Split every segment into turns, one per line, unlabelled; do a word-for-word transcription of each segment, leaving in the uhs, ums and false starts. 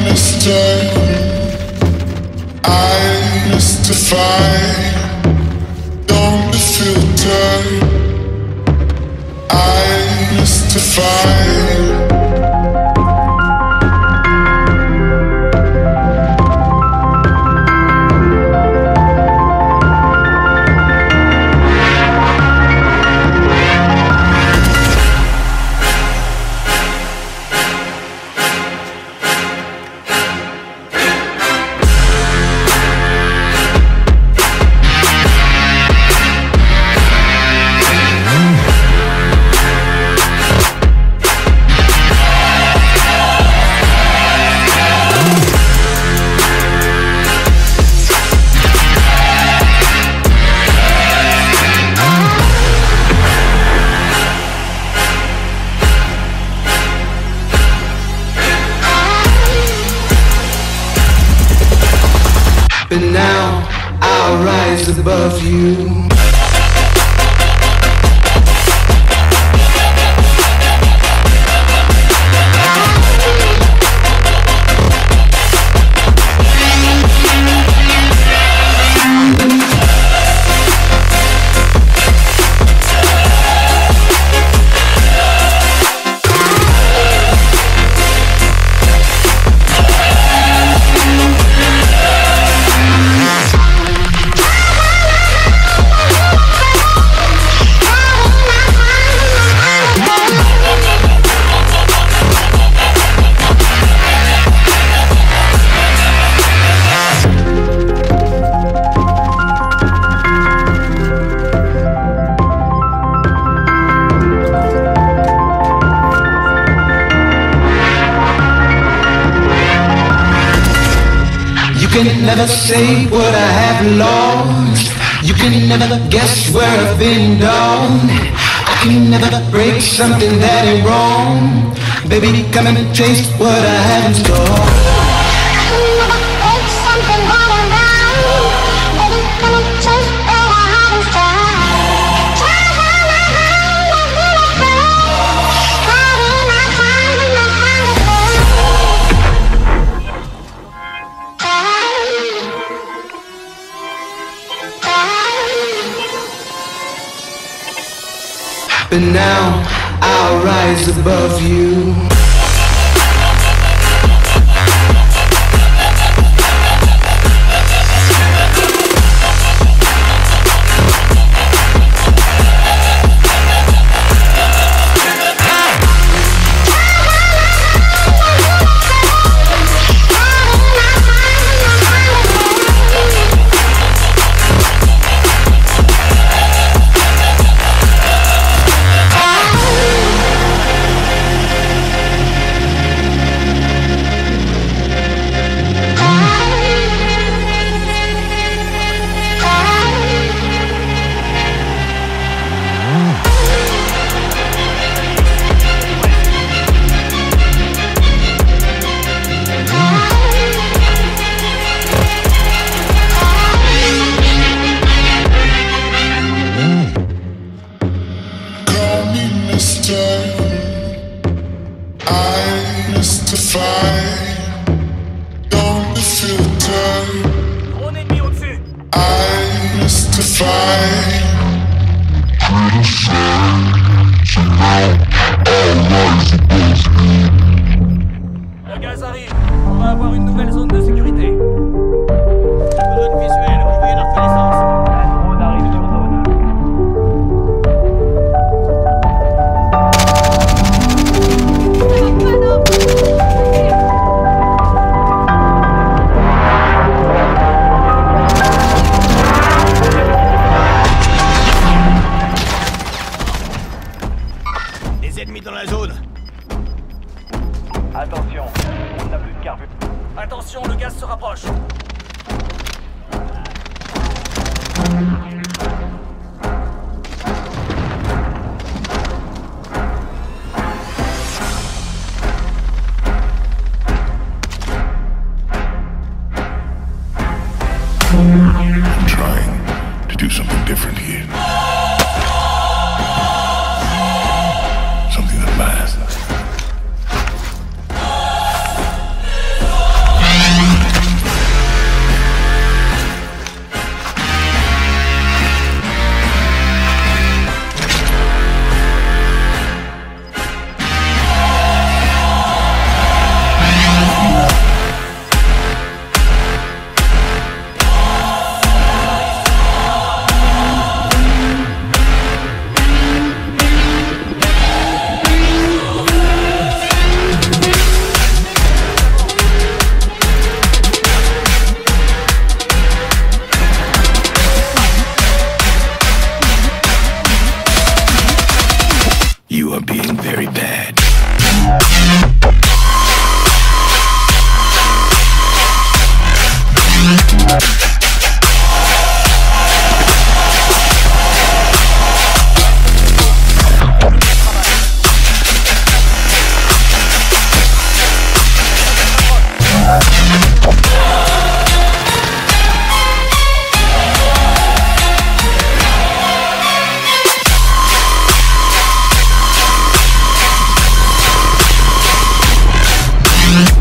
But now I'll rise above you. You can never say what I have lost. You can never guess where I've been down. I can never break something that ain't wrong. Baby, come and taste what I have in store. But now I'll rise above you.
Le gaz arrive, on va avoir une nouvelle zone de sécurité. Zone visuelle, ouvrez la reconnaissance. La drone arrive sur zone. Les ennemis dans la zone. Attention, on n'a plus de carburant. Attention, le gaz se rapproche.
I'm trying to do something different here. Something that lasts.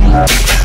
Thank you.